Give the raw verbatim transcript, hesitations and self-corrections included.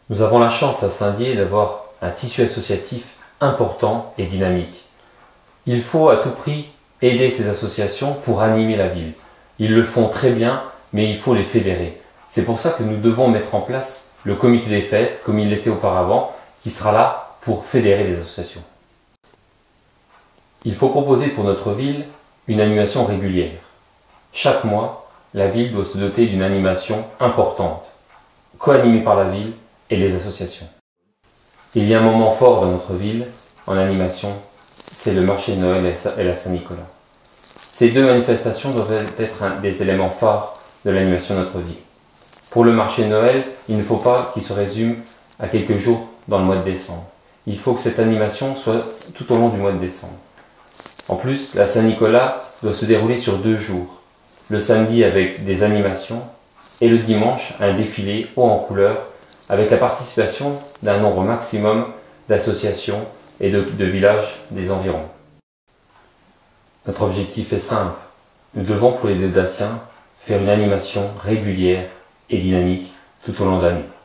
Nous avons la chance à Saint-Dié d'avoir un tissu associatif important et dynamique. Il faut à tout prix aider ces associations pour animer la ville. Ils le font très bien, mais il faut les fédérer. C'est pour ça que nous devons mettre en place le comité des fêtes, comme il l'était auparavant, qui sera là pour fédérer les associations. Il faut proposer pour notre ville une animation régulière. Chaque mois, la ville doit se doter d'une animation importante, co-animée par la ville et les associations. Il y a un moment fort dans notre ville, en animation, c'est le marché de Noël et la Saint-Nicolas. Ces deux manifestations doivent être un des éléments phares de l'animation de notre ville. Pour le marché de Noël, il ne faut pas qu'il se résume à quelques jours dans le mois de décembre. Il faut que cette animation soit tout au long du mois de décembre. En plus, la Saint-Nicolas doit se dérouler sur deux jours. Le samedi avec des animations et le dimanche un défilé haut en couleurs avec la participation d'un nombre maximum d'associations et de, de villages des environs. Notre objectif est simple. Nous devons pour les Deux Daciens faire une animation régulière et dynamique tout au long de l'année.